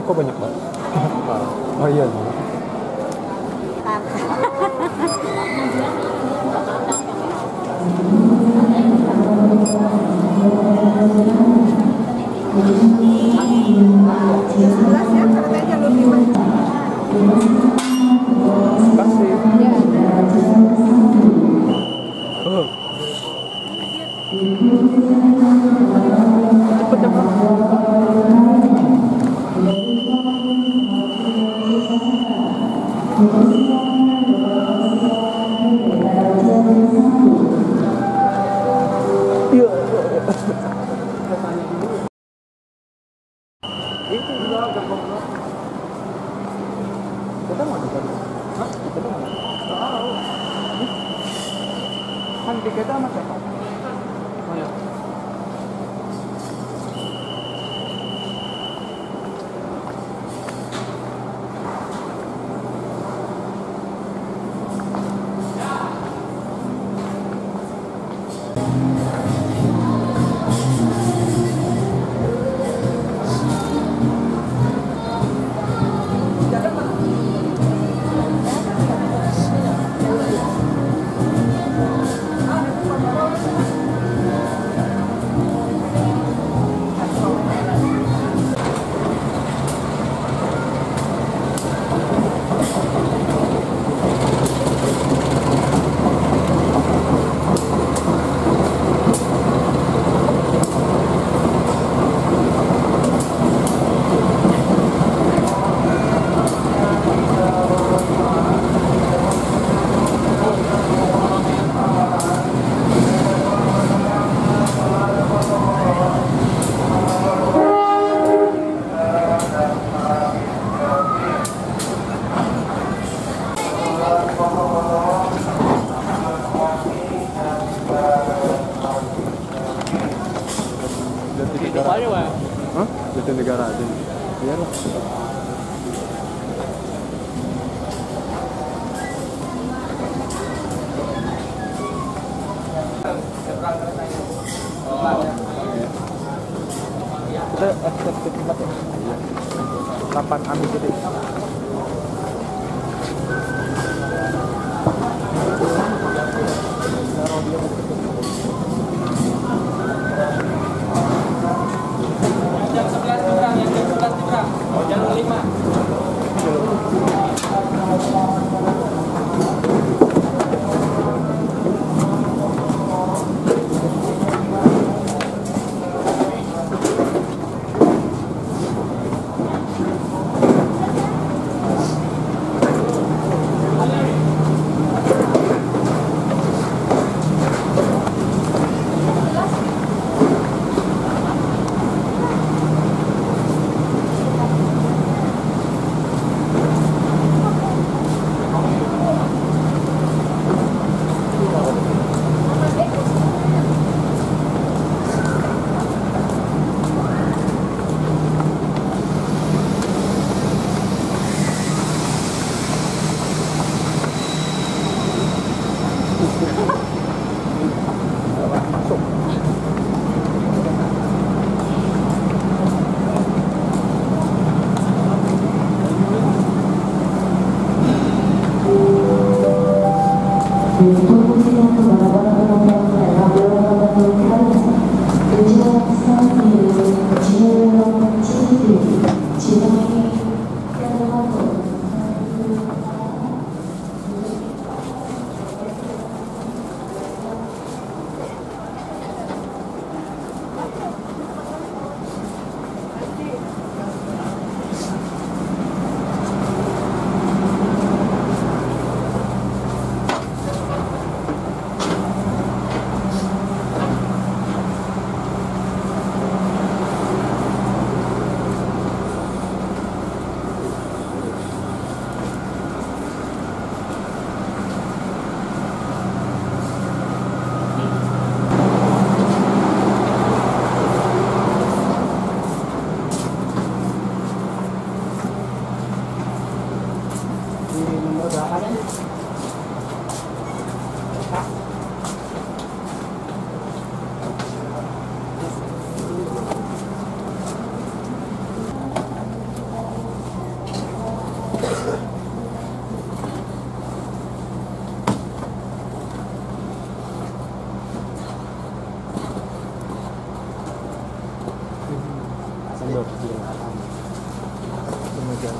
kok banyak banget. Oh iya. Sebelas ya, katanya jalur 5. Kasih. Ya. Cepet ya, Iya. Itu juga gerbong. Kita mana kan? Hah? Kita mana? Tahu. Kan tiketnya sama siapa? Oh ya. Hah? Jatinegara aja. Iyalah. Kita eksekutif 4 ya? Iya. 8 Ami jadi. Jalur 5. Blok 8 kemudian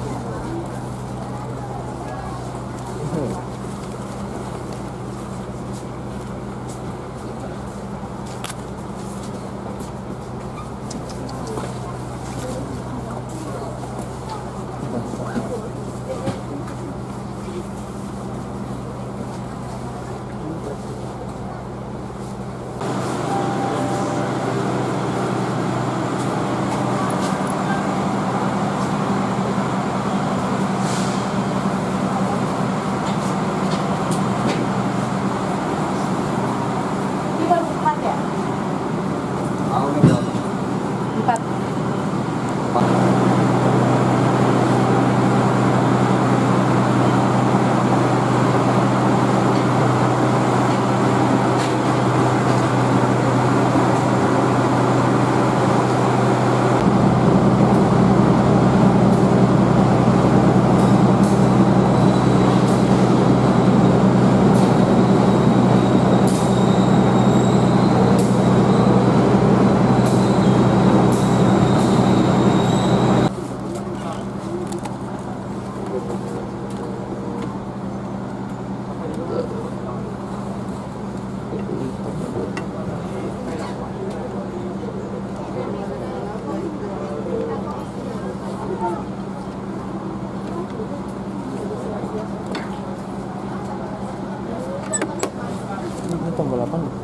ini tombol 8 nih.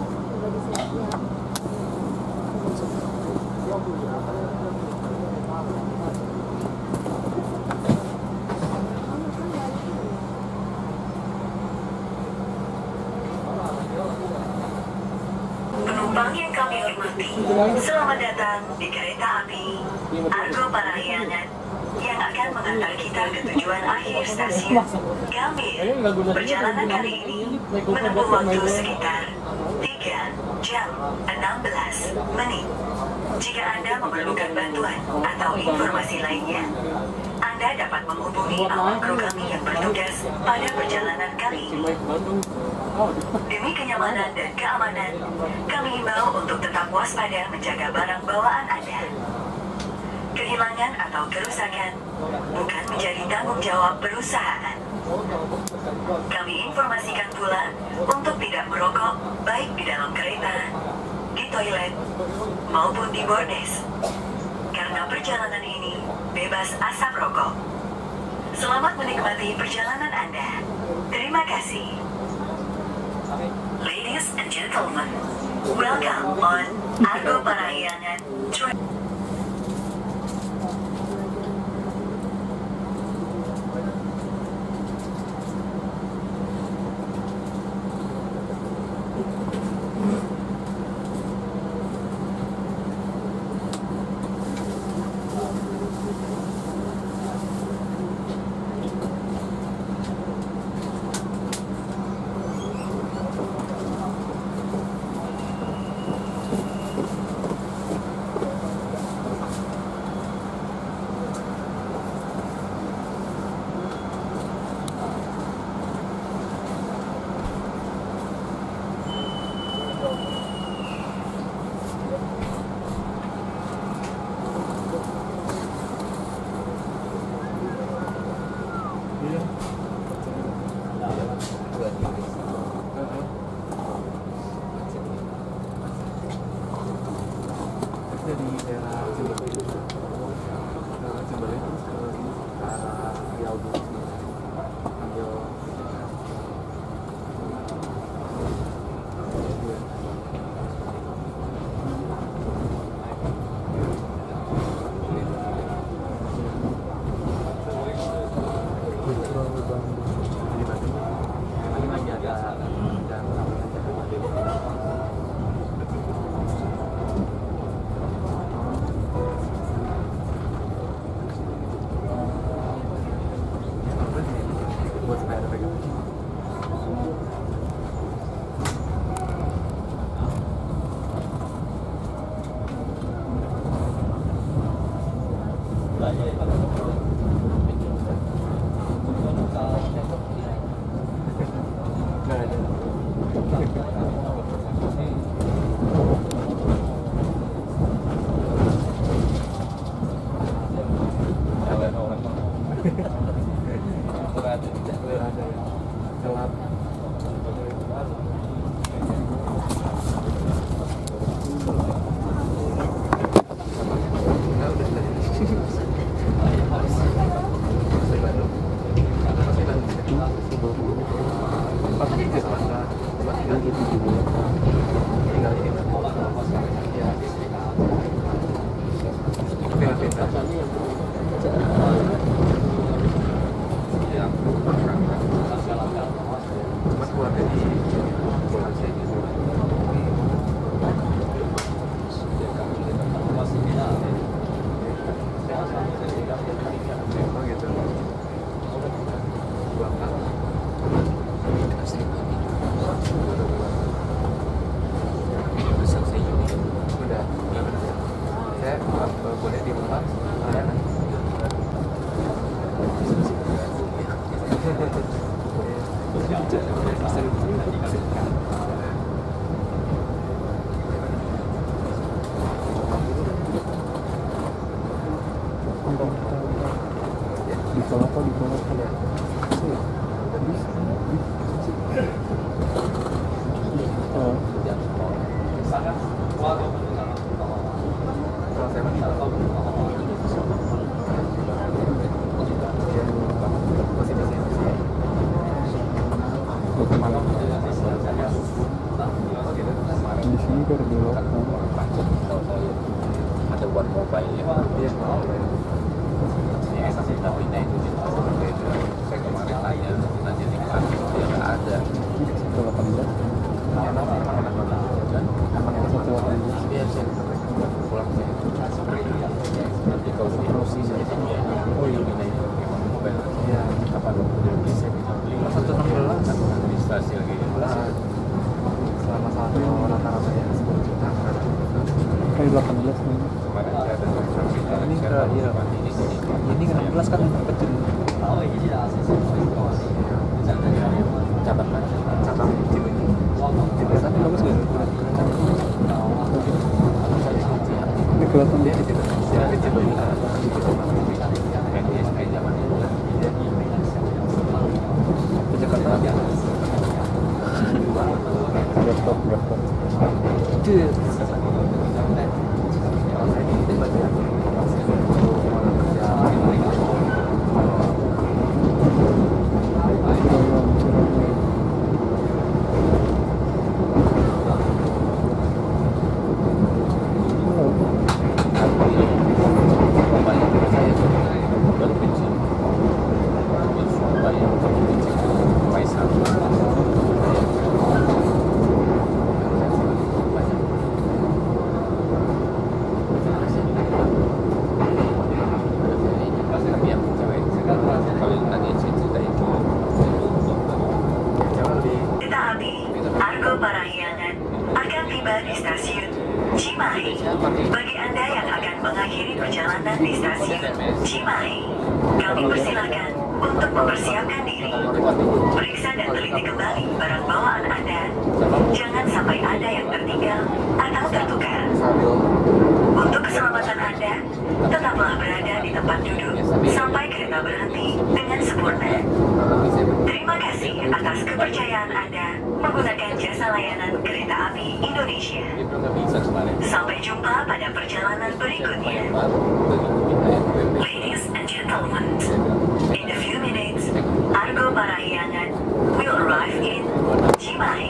Penumpang yang kami hormati, selamat datang di kereta api Argo Parahyangan yang akan mengantar kita ke tujuan akhir stasiun Gambir. Perjalanan kali ini menempuh waktu sekitar 3 jam 16 menit. Jika Anda memerlukan bantuan atau informasi lainnya, Anda dapat menghubungi awak kru kami yang bertugas pada perjalanan kali ini. Demi kenyamanan dan keamanan, kami himbau untuk tetap waspada menjaga barang bawaan Anda. Kehilangan atau kerusakan bukan menjadi tanggung jawab perusahaan. Kami informasikan pula untuk tidak merokok baik di dalam kereta, di toilet, maupun di bordes. Karena perjalanan ini bebas asap rokok. Selamat menikmati perjalanan Anda. Terima kasih. Ladies and gentlemen, welcome on Argo Parahyangan train. Dari daerah Jember itu ke Jember itu terus ke sini ke arah Riau dulu ambil buat supaya ada pegangan. Nggak ada. Kalau saya masih kemana? Di sini kan dulu ada one mobile ya. Iya. Ini tapi itu saya kemarin tanya nanti di kelas dia nggak ada. 118. Enak banget. Emang yang 118. Iya sih. Pulang sih. Nanti kalau di Rusi saya tanya. Oh iya ini mobile. Iya. Kapan udah bisa beli? 116. Administrasi lagi. Selama satu rata-rata ya 10 juta. Kayak 18 nih. Kemarin saya ada transaksi. Ini enggak iya. Ini kan 16 kan kecil. Cabang kan? Cabang Cimahi. Tapi bagus gak? Ini kelihatan dia di Cimahi. Kayak di SP zaman itu kan. Ke Jakarta. Laptop. Itu Cimahi. Bagi Anda yang akan mengakhiri perjalanan di stasiun Cimahi, kami persilakan untuk mempersiapkan diri. Periksa dan teliti kembali barang bawaan Anda. Jangan sampai ada yang tertinggal atau tertukar. Untuk keselamatan Anda, tetaplah berada di tempat duduk sampai kereta berhenti dengan sempurna. Terima kasih atas kepercayaan Anda menggunakan jasa layanan kereta api Indonesia. Sampai jumpa pada perjalanan berikutnya. Ladies and gentlemen, in a few minutes, Argo Parahyangan will arrive in Cimahi.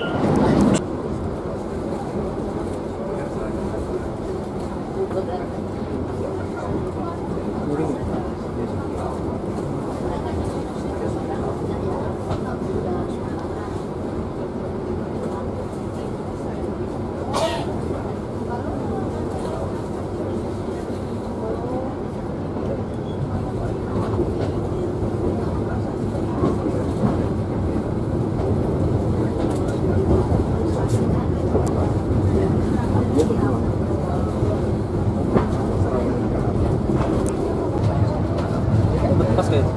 pas kayak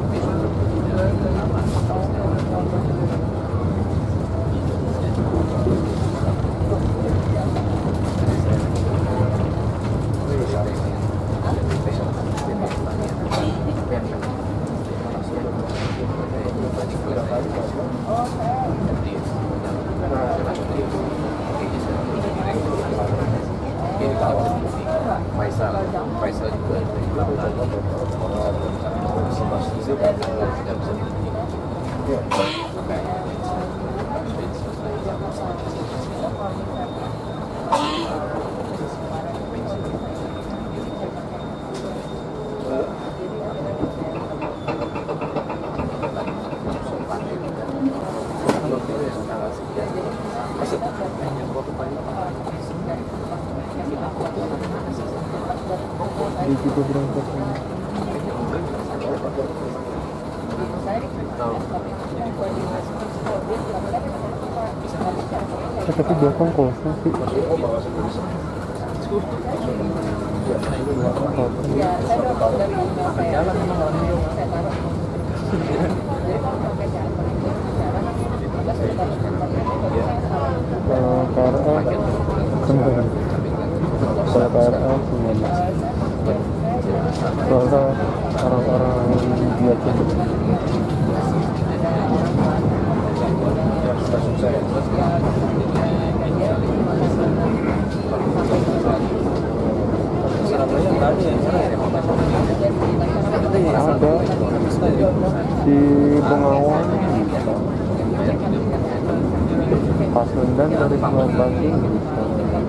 Faisal juga dia juga berangkat tapi belakang kosong sih. Belakang kosong. Jalan emang orangnya. Kalau KRL semuanya. Kalau KRL semuanya. Soalnya orang-orang biasa stasiun saya si Bengawan bisa. Pasundan dari Pulau Batu bisa.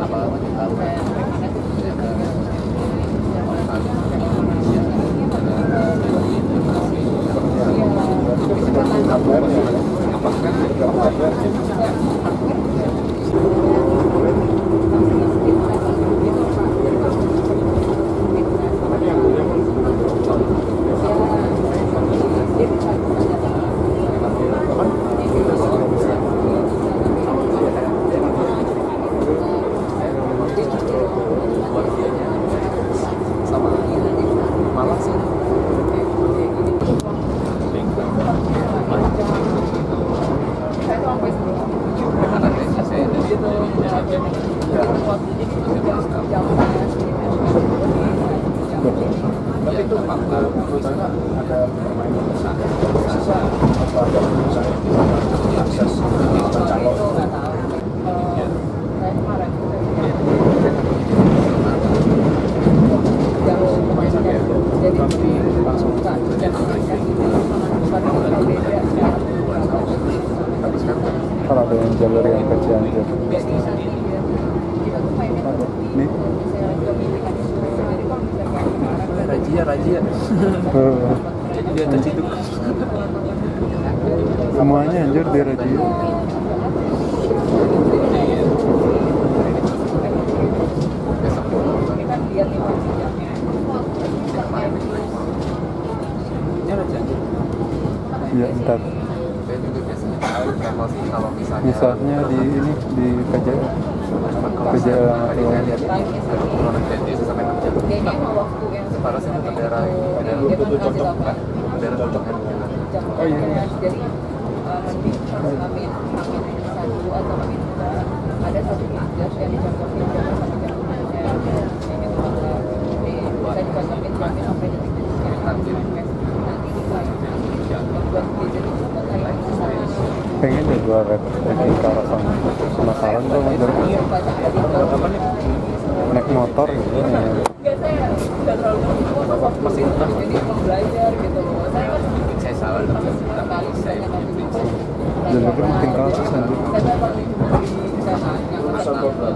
Kalau ada yang jalur yang ke Cianjur. Nih. Rajia. Jadi dia terciduk. Semuanya anjir di Rajia. Iya, ntar. Saya juga biasanya tahu travel sih kalau misalnya Misalnya di ini di KJL. KJL atau kalau nanti biasa sampai 6 jam. Separah sih untuk daerah cocok kan? Daerah cocok kan? oh iya. Ada satu jam yang dicontohin jam 1 jam bisa dicontohin jamnya sampai detik-detiknya nanti buat gadget itu kayak Pengen deh gua rap lagi ke arah sana. Penasaran gua mau jalan naik motor gitu ya. Enggak, saya nggak terlalu masih jadi mau belajar gitu loh. Saya kan Saya salah tapi saya Jalurnya makin ke atas nanti. saya paling di sana yang masih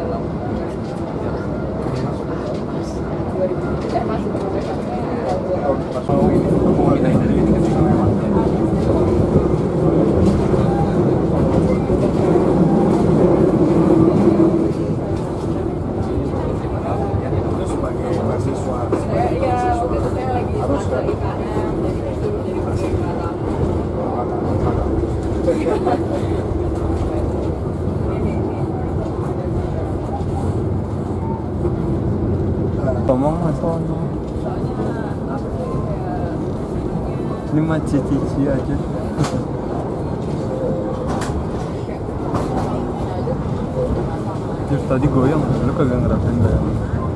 Ngomong masalah ini mah cici aja. Terus tadi goyang, lu kagak ngerasain goyang?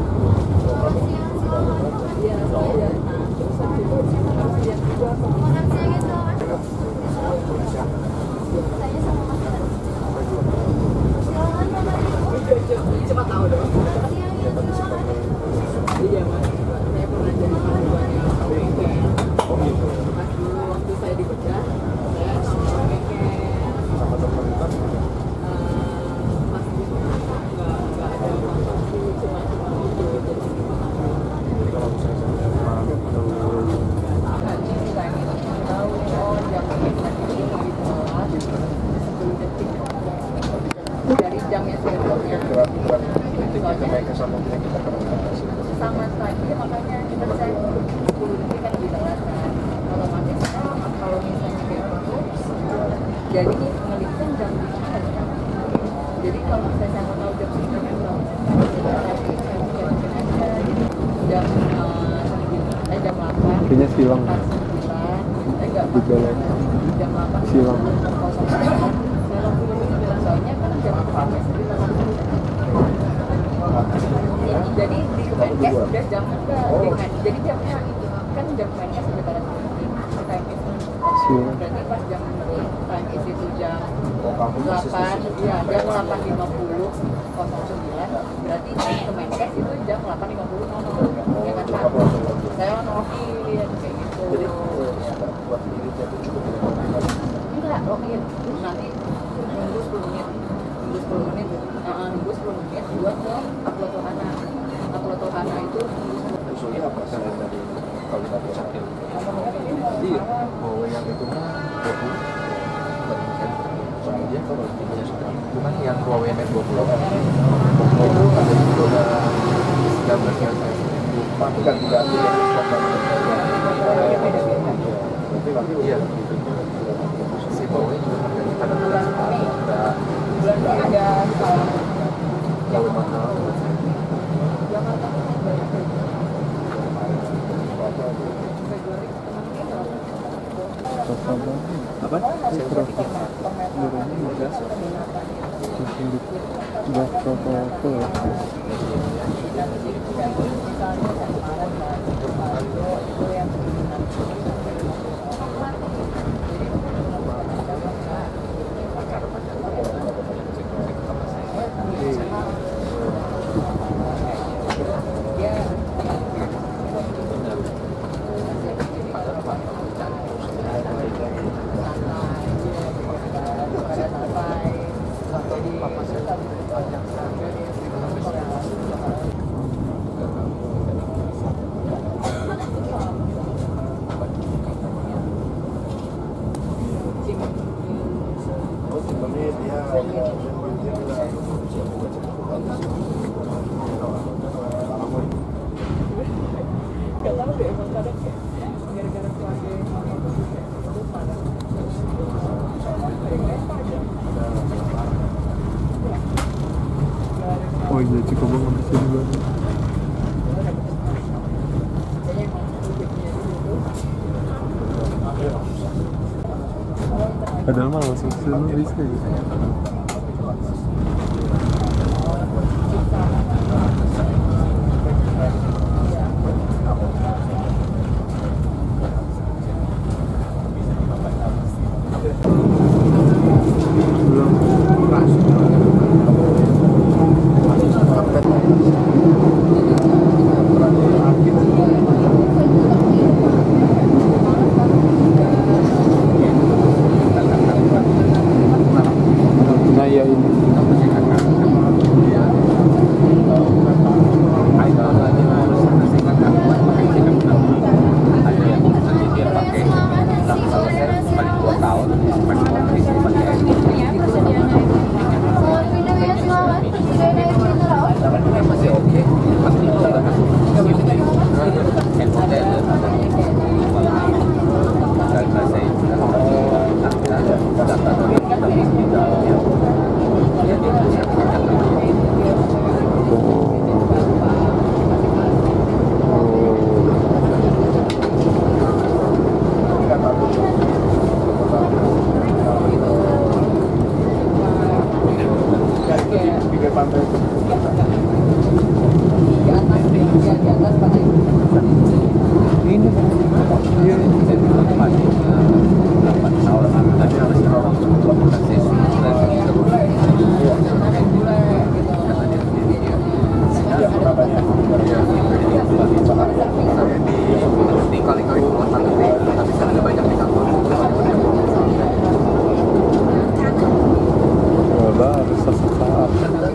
cepat tahu dong. Iya mas, saya pernah jadi mahasiswanya Bengkel. Waktu saya di Bedah, saya sama Bengkel. Pas di sana nggak ada waktu, cuma waktu jadi makanya saya ingin tahu jam kita ini ditolak 10 detik dari jam yang sudah ditentukan. Sama saja makanya kita bisa 10 detik kan lebih telat kan. Otomatis kalau misalnya kayak gitu, jadi ngelipkan jam 5 kan. Jadi kalau misalnya saya mau tahu jam segini kan tahu jam jam 8 Kayaknya silang. 49 saya nggak Di jalan. jam 8 Silang. 09 saya langsung bilang soalnya kan jam 8 jadi di Kemenkes udah jam enggak jadi jamnya kan jam Kemenkes udah pada time is berarti pas jam ini time is itu jam 8 ya jam 8.50 berarti Kemenkes itu jam 8.50 ya kan Pak saya nongkin kayak gitu Kalian dari Kabupaten Cakil. Iya, bahwa yang itu mah dia kalau punya suka cuman yang Huawei Mate 20 itu ada juga gambarnya tapi kan tidak ada yang iya si Huawei juga harganya kadang-kadang ada Huawei mahal apa? Oh iya, cukup banget di sini banget. Padahal mah langsung kesini bisa ya. Nah ya ini harus sesaat.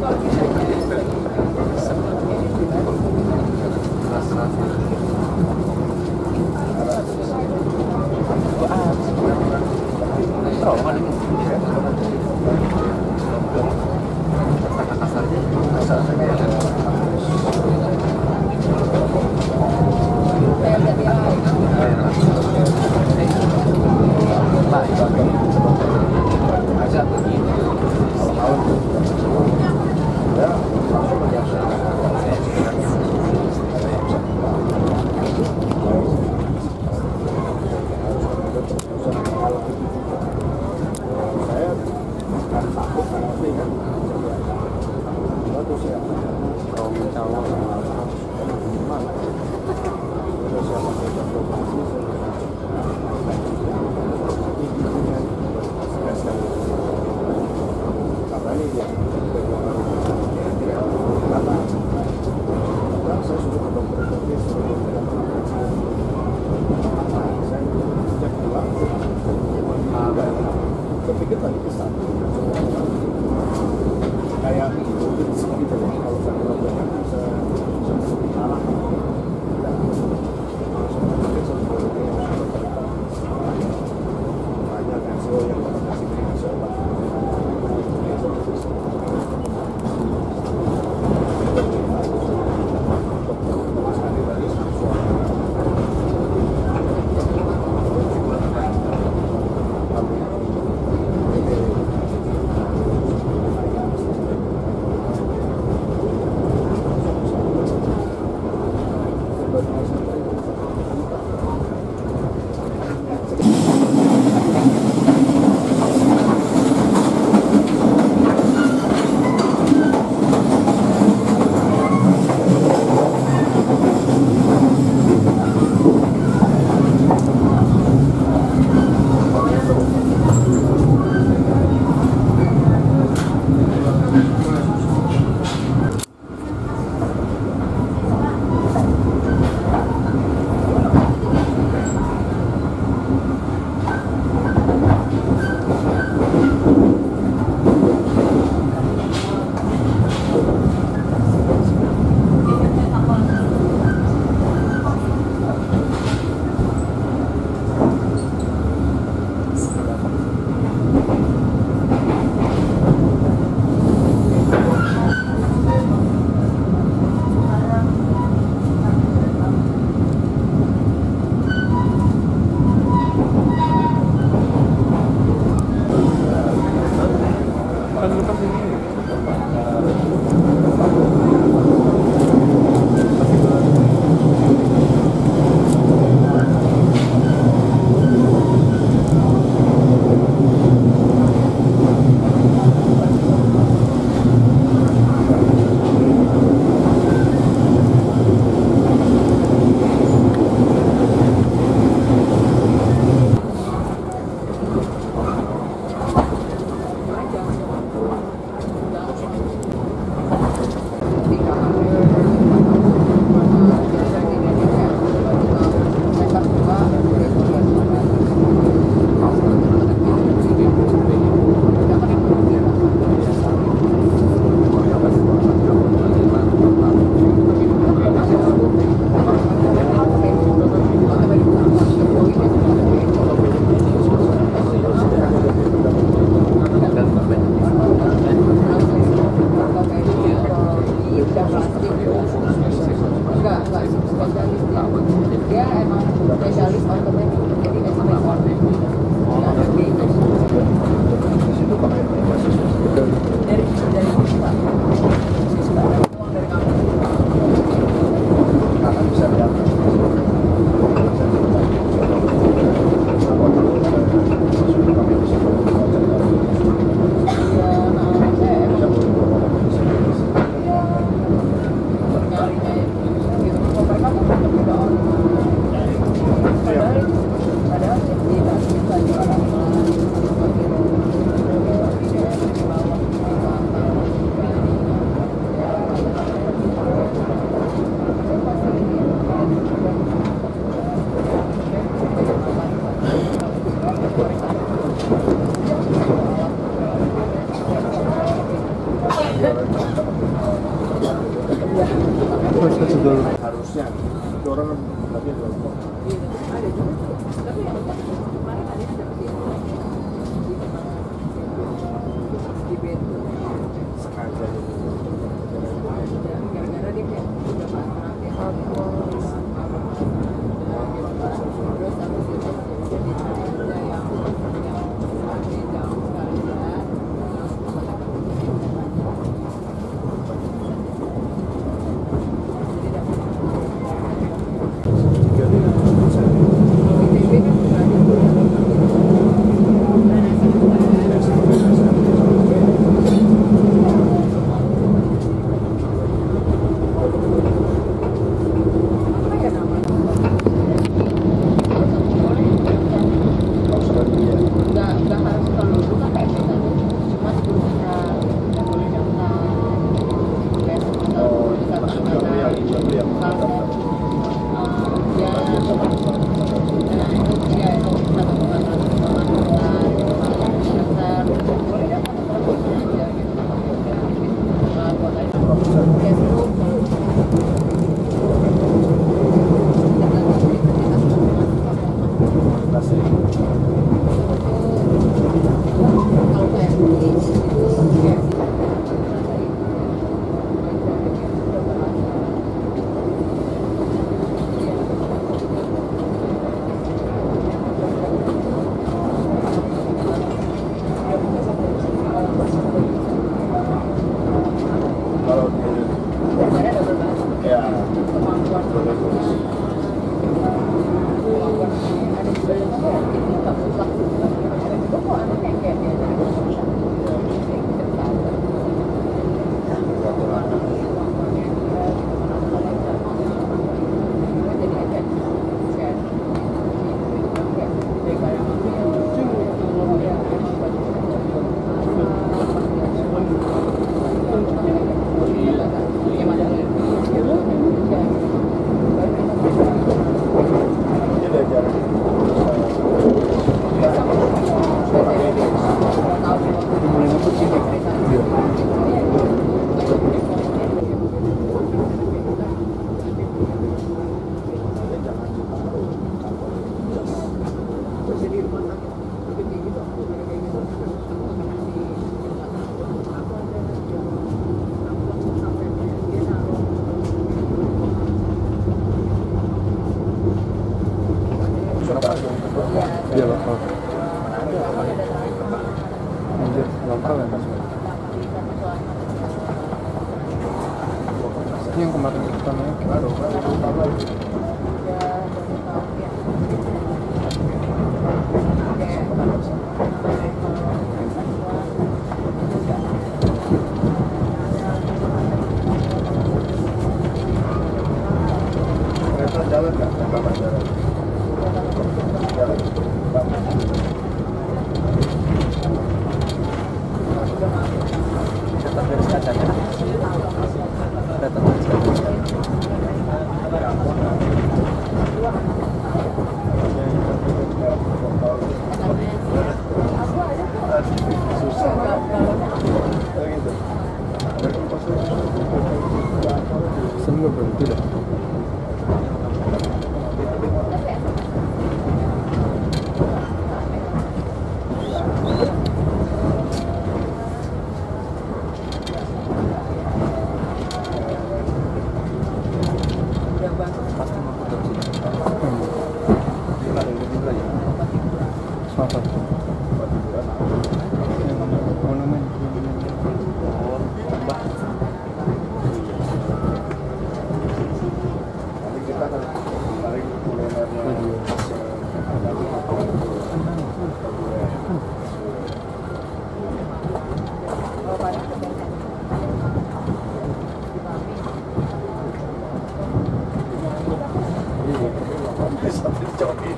Kayak itu gitu kalau saya bisa plastik enggak spesialis dia emang spesialis ortopedi jadi SPOR dari siswa uang dari kampus Kakak bisa lihat harusnya orang berarti ada juga tapi yang kemarin ada yang dapet di Beto sengaja gara-gara dia kayak udah pasrah ya terus habis itu jadi cari kerja yang masih jauh sekali ya nggak harus kalau bukan kayak gitu cuma kalau di ya Iya lokal. Anjir, lokal ya mas. Ini yang kemarin kita naik baru. kereta jalan nggak kereta bandara jalan Datang dari selatan ya. Datang dari selatan. Sini nggak berhenti dah. sampai dicobain.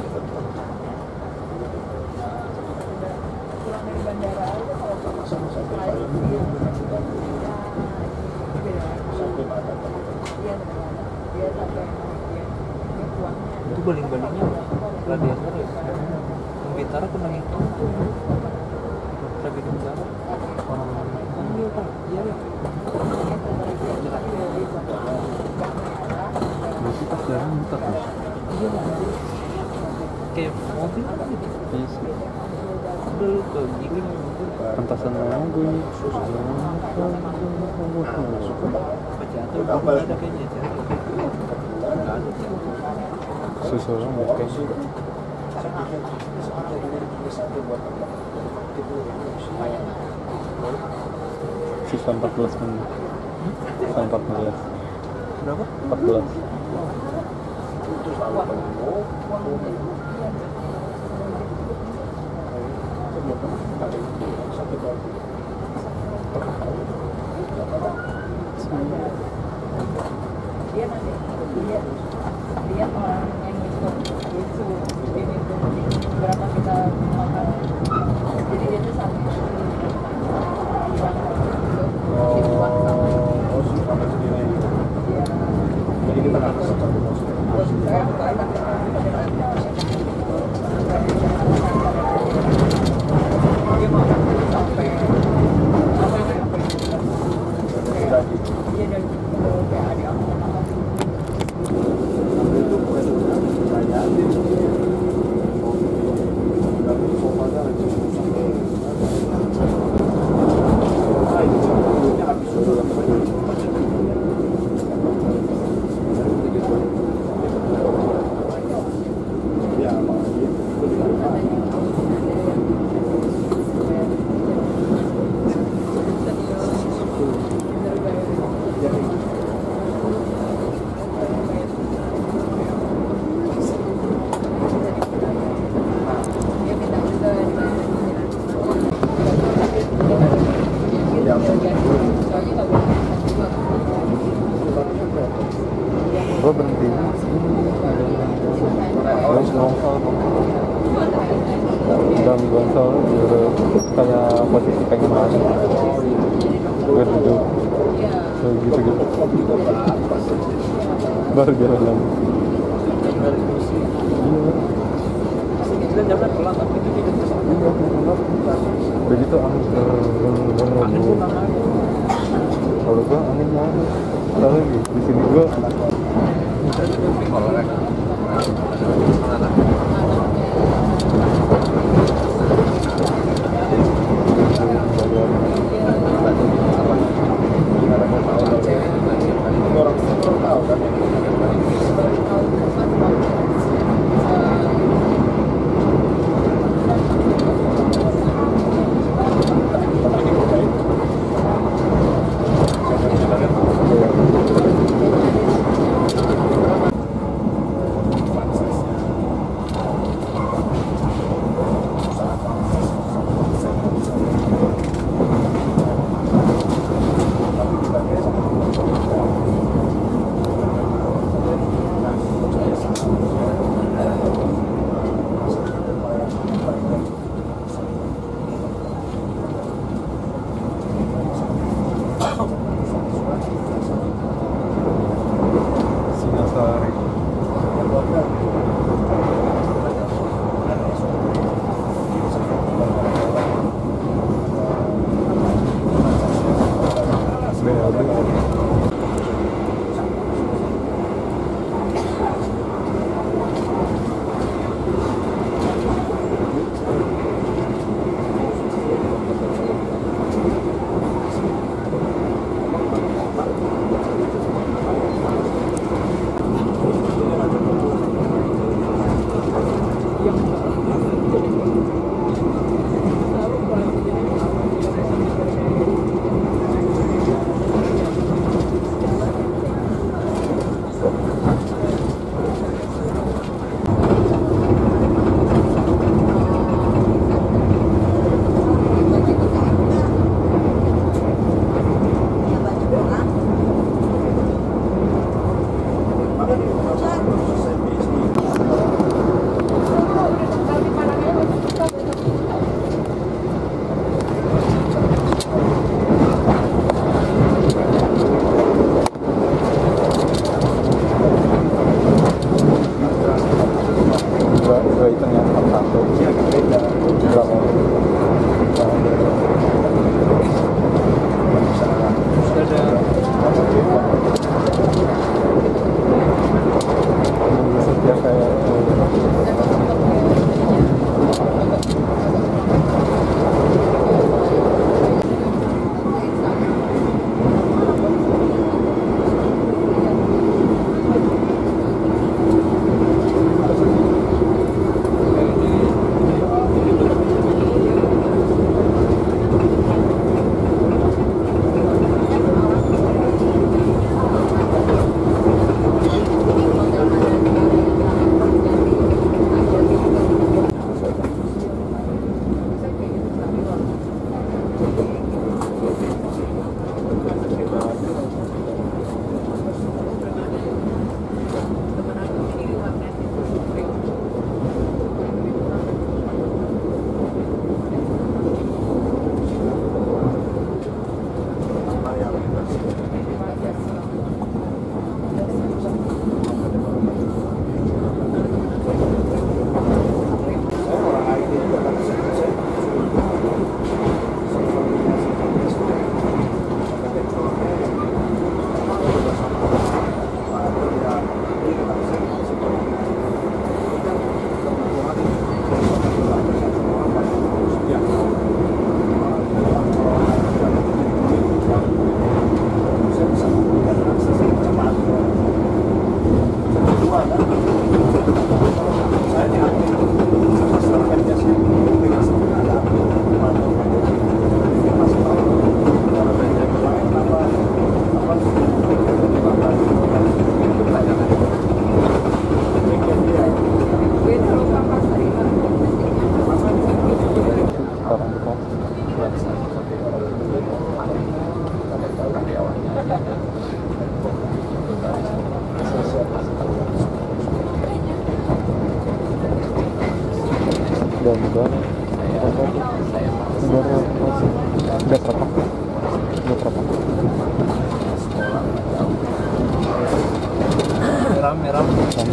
pulang dari bandara aja kalau Sampai iya dia sampai dia puangnya Itu baling-balingnya gladiator ya. Yang Bintara pernah yang itu. Lagi di Bintara. Iya Pak, iya ya. Berarti pas jalan muter ya? Iya Pak. Kayak mobil kan gitu. Iya sih. Udah lu ke giling mobil. Pantasan mau gue nih. Jatuh, nggak ada kayaknya jatuh. Nggak ada. Susulan bukan sih. Sisa 14 menit. Sisa 14. Berapa? 14. dia nanti dia orang yang lucu ini tuh berapa kita makan jadi dia tuh sampai Jadi kita nggak bisa dia mau sampai dia dari kayak adik aku Gue berhenti terus ngongsol dan ngongsol kayak posisi pengen masuk gue duduk kayak gitu baru jalan lagi Kita jalan pelan tapi itu tidak bisa. begitu angin kalau gue angin mana ada lagi di sini gue mudah-mudahan udah berapa merah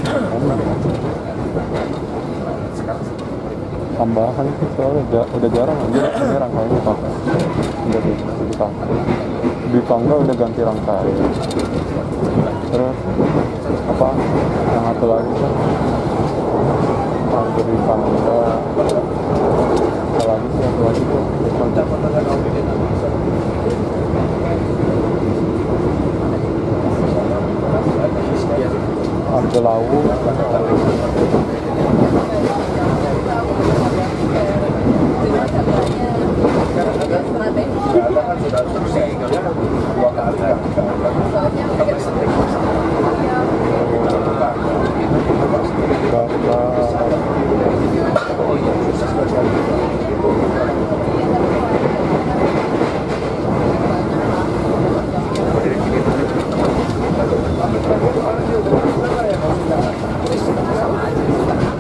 tambahan sih soalnya udah jarang aja ini rangkanya dipakai udah dipakai di tangga udah ganti rangkai terus apa yang satu lagi kan hampir di tangga apa lagi sih satu lagi tuh harga lawu sama aja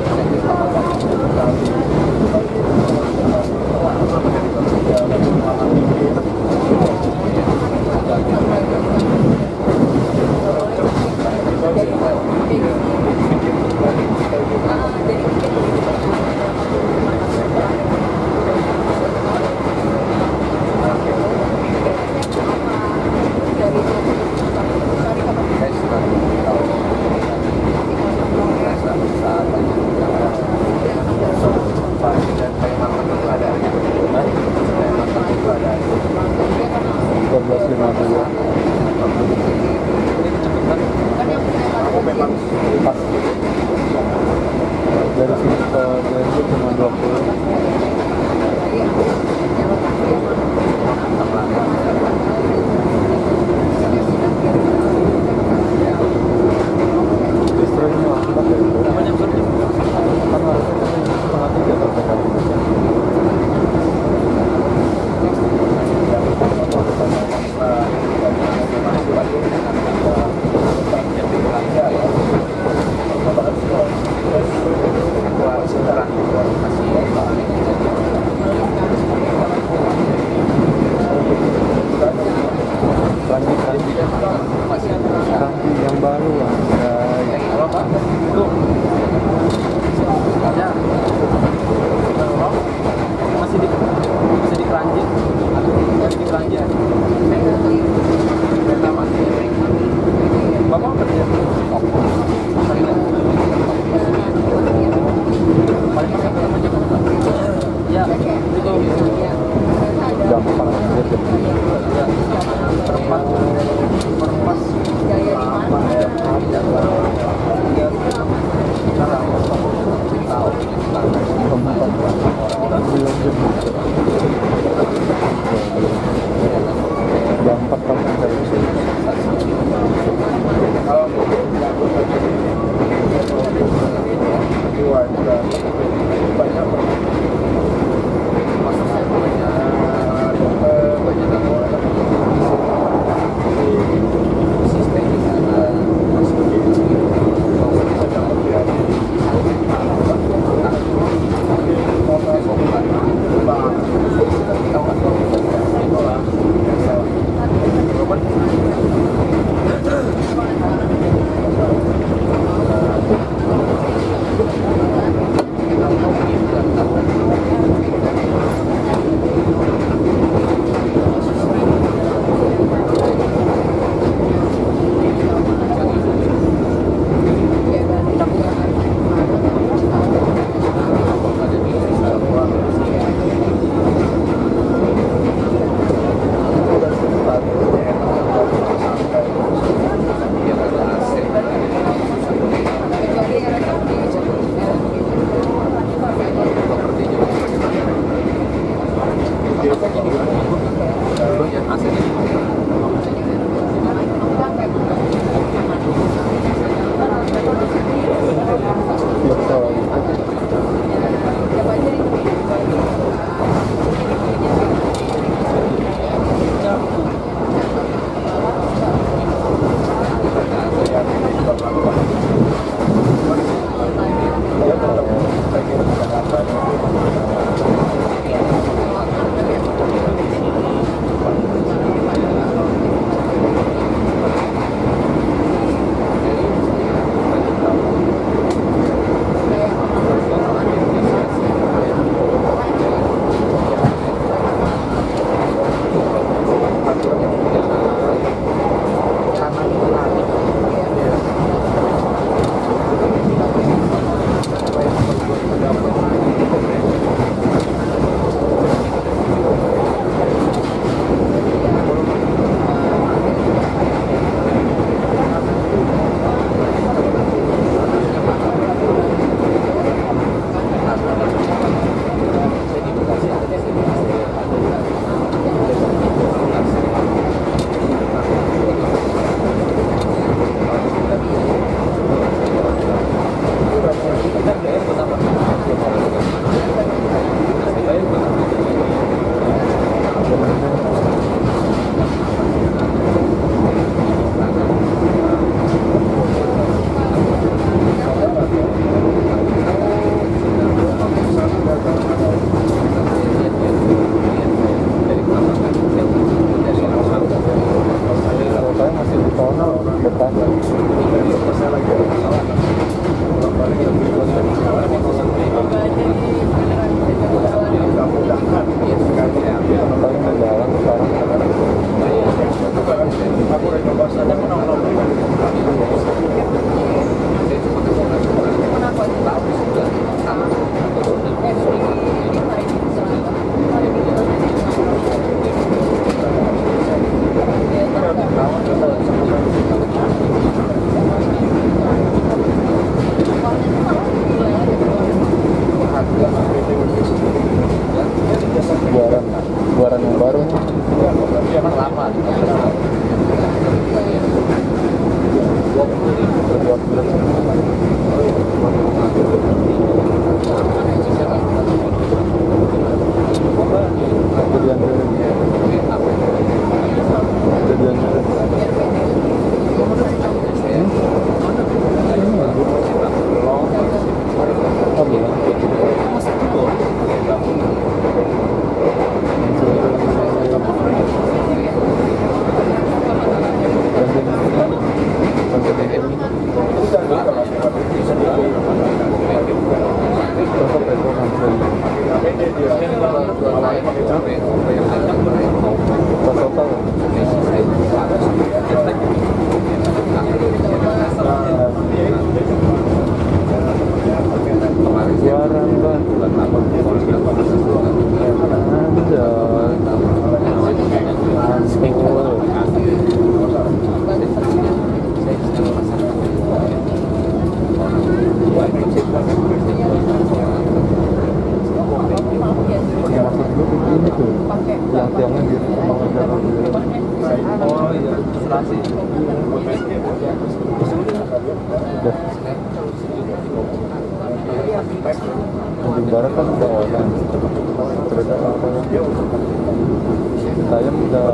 Barat kan udah online, terus apa yang saya udah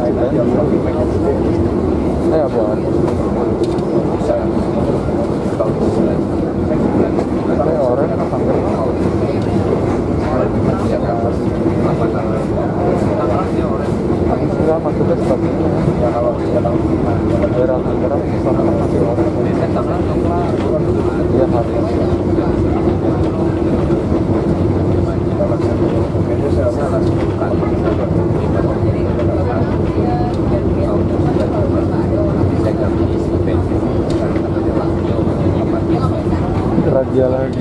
saya buat saya orang kan sampai aku sudah masuknya sebabnya ya kalau daerah Tangerang sana masih orang ya hari raja lagi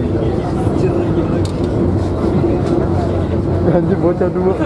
anjir bocah dua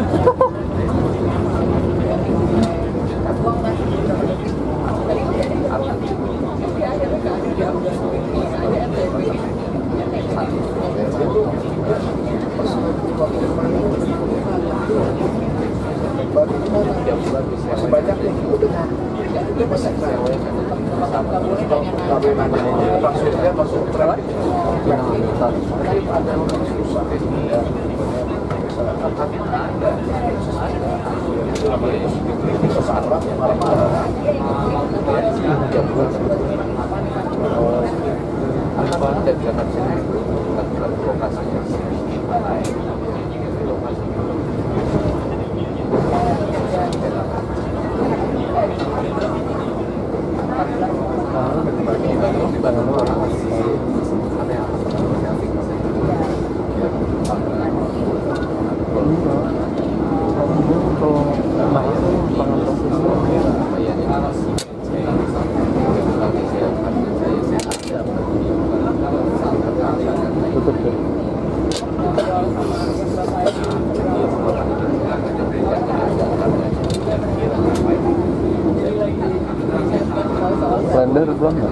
Slender belum kan?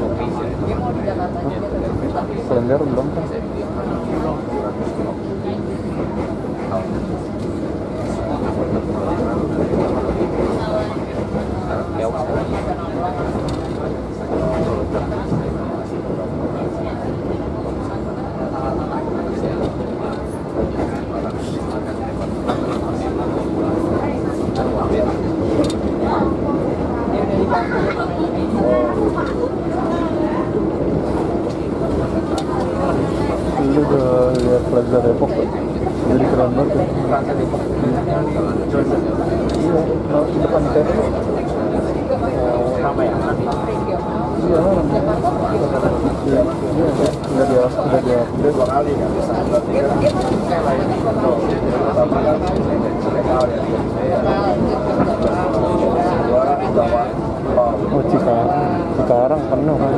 Slender belum kan? Lu udah lihat Plaza Depok kan? Jadi keren banget kan? Iya, di depan tes. Ramai ya? Iya, udah dia dua kali kan? Oh, Cikarang penuh kan?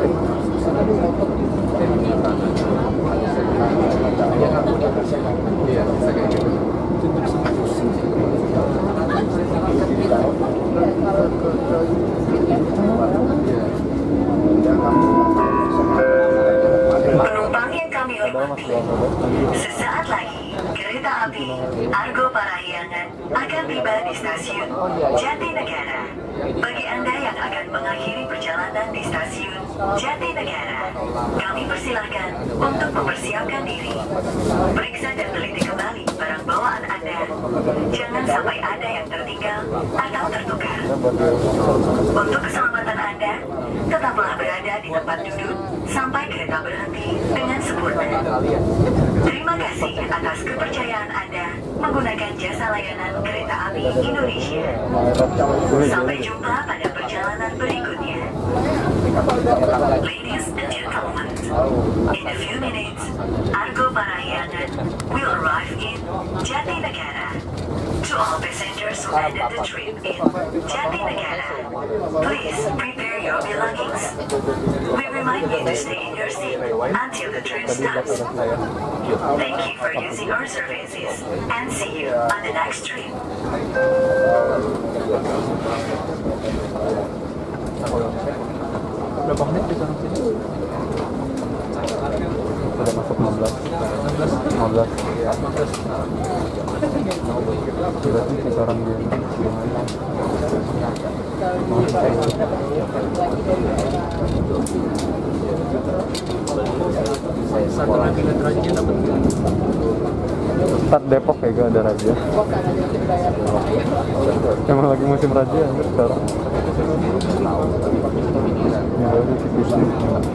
Penumpang yang kami hormati, sesaat lagi kereta api Argo Parahyangan akan tiba di stasiun Jatinegara. Bagi Anda yang akan mengakhiri perjalanan datang di stasiun Jatinegara. Kami persilahkan untuk mempersiapkan diri. Periksa dan teliti kembali barang bawaan Anda. Jangan sampai ada yang tertinggal atau tertukar. Untuk keselamatan Anda, tetaplah berada di tempat duduk sampai kereta berhenti dengan sempurna. Terima kasih atas kepercayaan Anda menggunakan jasa layanan kereta api Indonesia. Sampai jumpa pada perjalanan berikutnya. Ladies and gentlemen, in a few minutes, Argo Parahyangan will arrive in Jatinegara. To all passengers who ended the trip in Jatinegara, please prepare your belongings. We remind you to stay in your seat until the train stops. Thank you for using our services and see you on the next trip. Berapa menit di sana sini? Udah masuk 15. Berarti kisaran dia Satu lagi literasinya dapat. Start Depok ya, gak ada raja. Emang lagi musim raja ya sekarang. Ya udah tipis nih.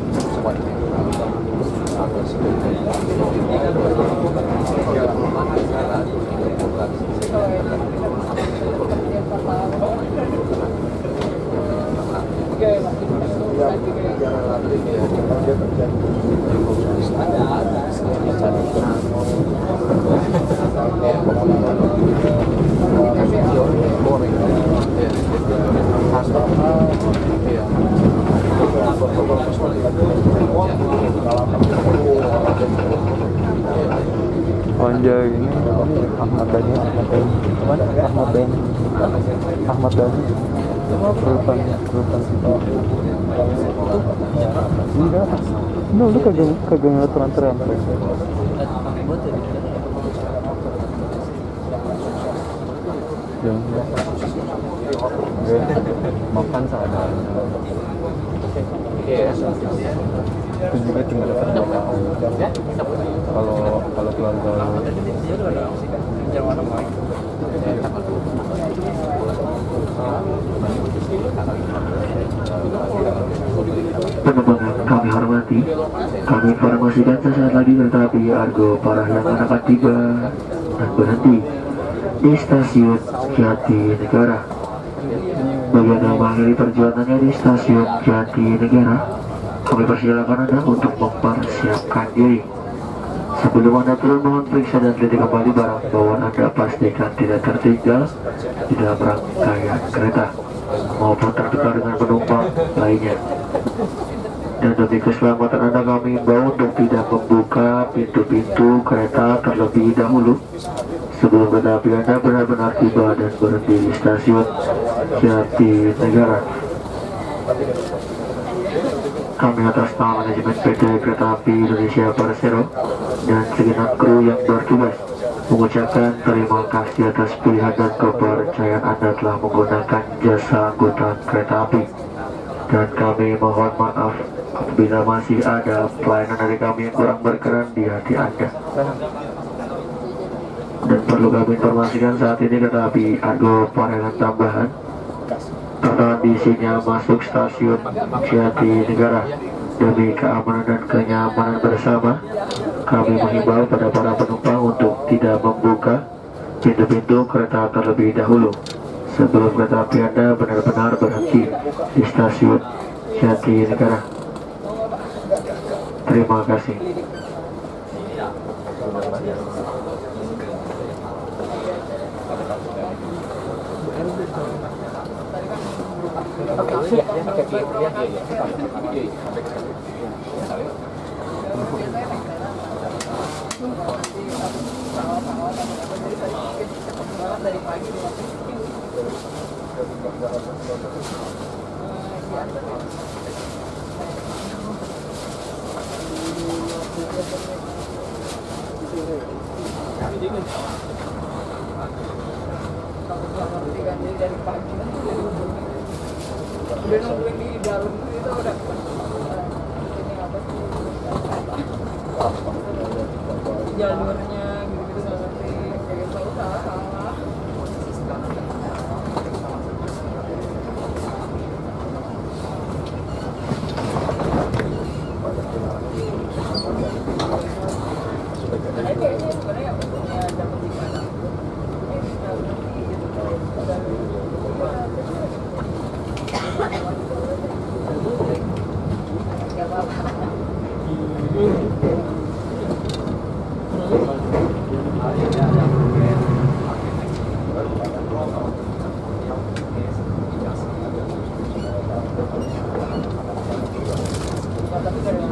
Anjay, ini Ahmad Dhani. Rutan situ. Enggak. Lu kagak ngeliat antrean. Jangan. Makan seadanya. Itu juga tinggal dapat bakal. Kalau keluarga Penerbangan kami hormati, kami informasikan sesaat lagi kereta api Argo Parahyangan akan tiba dan berhenti di stasiun Jatinegara. Bagi Anda yang mengakhiri perjalanannya di stasiun Jatinegara, kami persilakan Anda untuk mempersiapkan diri. Sebelum Anda turun, mohon periksa dan teliti kembali barang bawaan Anda, pastikan tidak tertinggal di dalam rangkaian kereta maupun tertukar dengan penumpang lainnya. Dan demi keselamatan Anda, kami himbau untuk tidak membuka pintu-pintu kereta terlebih dahulu sebelum kereta api Anda benar-benar tiba dan berhenti di stasiun Jatinegara. Kami atas nama manajemen PT Kereta Api Indonesia Persero dan segenap kru yang bertugas mengucapkan terima kasih atas pilihan dan kepercayaan Anda telah menggunakan jasa angkutan kereta api. Dan kami mohon maaf apabila masih ada pelayanan dari kami yang kurang berkenan di hati Anda. Dan perlu kami informasikan, saat ini kereta api Argo Parahyangan tambahan tertahan di sinyal masuk stasiun Jatinegara. Demi keamanan dan kenyamanan bersama, kami menghimbau pada para penumpang untuk tidak membuka pintu-pintu kereta terlebih dahulu sebelum kereta api Anda benar-benar berhenti di stasiun Jatinegara. Terima kasih. udah nungguin di dalam itu udah ini apa sih jalurnya gitu-gitu nggak ngerti kayak gitu salah. Karena kayaknya sebenarnya yang punya dapat di mana ini bisa ngerti gitu dan nggak apa-apa. Tapi kalau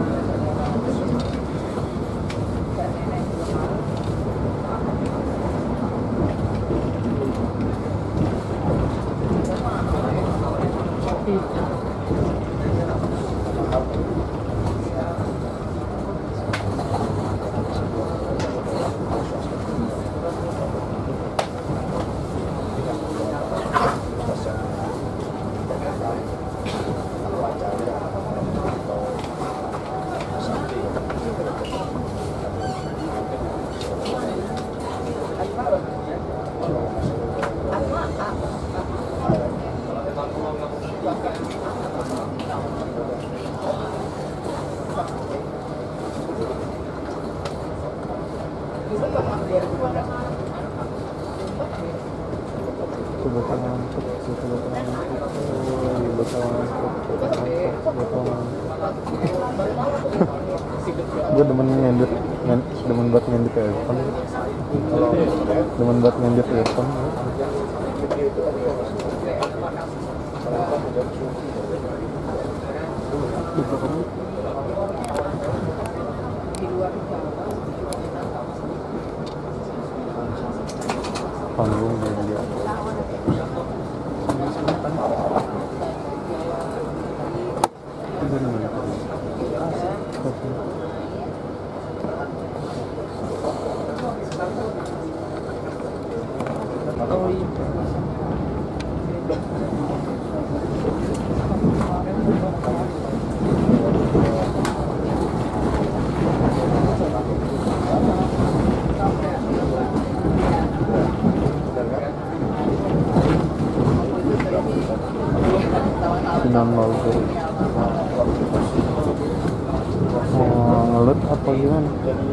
gue demen ngedit, demen buat ngedit earphone, demen buat ngedit earphone. Panggung dia. Ngelut apa gimana?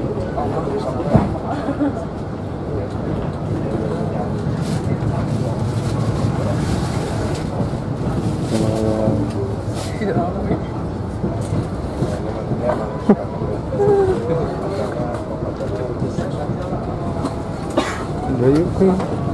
Udah yuk sih.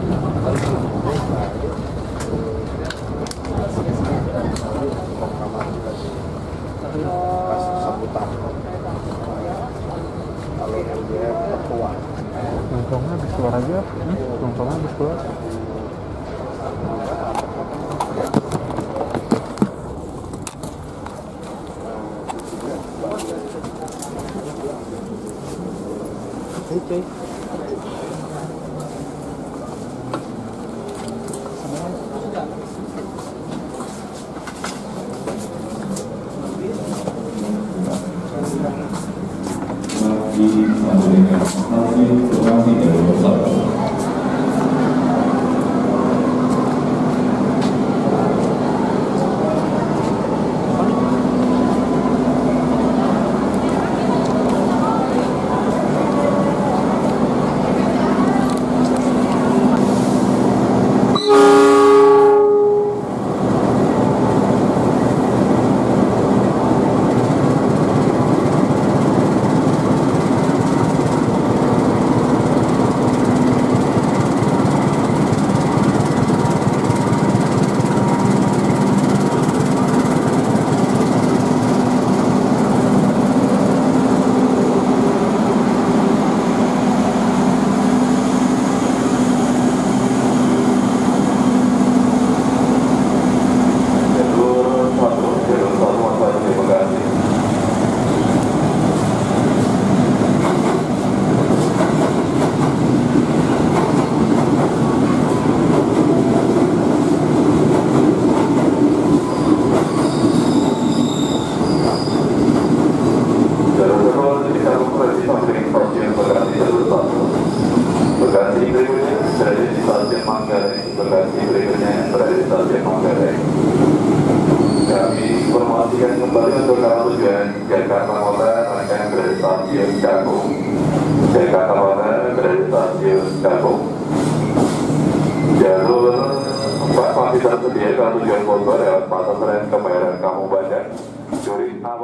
Nongkrongnya habis keluar aja. Nongkrongnya habis keluar. Oke. Jakarta Kota akan berada di stasiun Cakung. Jakarta Kota berada di stasiun Cakung. Jalur 4 masih tersedia kalau tujuan Bogor lewat Pasar Senen ke Bayaran Kampung Badak. Curi